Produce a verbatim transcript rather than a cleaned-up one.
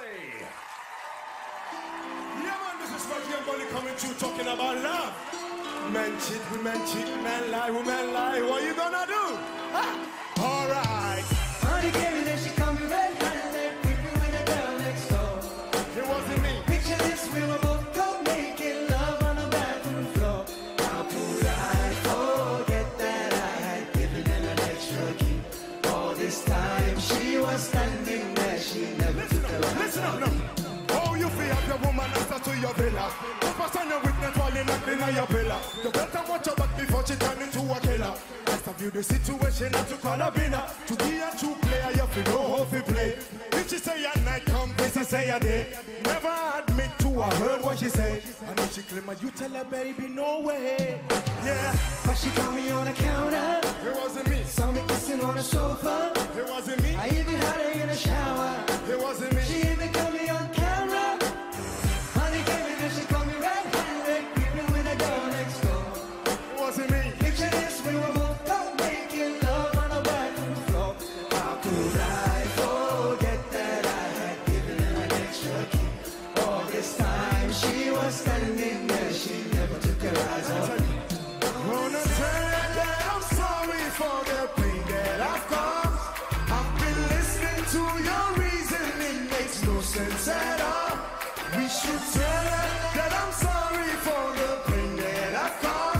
Bully. Yeah, man, this is Roger Bully coming through talking about love. Men cheat, women cheat, men lie, women lie. What you gonna do? Ah, all right. Honey came in and she called me red-handed, creeping with a girl next door. It wasn't me. Picture this, we were both cold, making love on the bathroom floor. How could I forget that I had given her an extra key? All this time she was standing there, she never Listen took her up, eyes listen off up me. now. Oh, you feel have your woman answer to your villa. Don't pass on your witness while you're not in your pillar. You better watch your back before she turn into a killer. Best of you the situation not to call a winner. To be a true player, you feel know how to play. If she say a night come, this I say a day. Never admit to I heard what she say. And if she claim you tell her baby no way. Yeah, But she caught me on the counter, it wasn't me. saw me kissing on the sofa. It wasn't me. I even had her in the shower. It wasn't me. She even got me on camera. Honey came in and she called me red-handed, creeping with a girl next door. It wasn't me. Picture this, we were both out making love on the bathroom floor. How could I forget that I had given her an extra key? All this time she was standing there, she never took her eyes off me. Wanna tell you that I'm sorry for the pain that I've caused. I've been listening to your reasoning, makes no sense at all. We should tell her that I'm sorry for the pain that I've caused.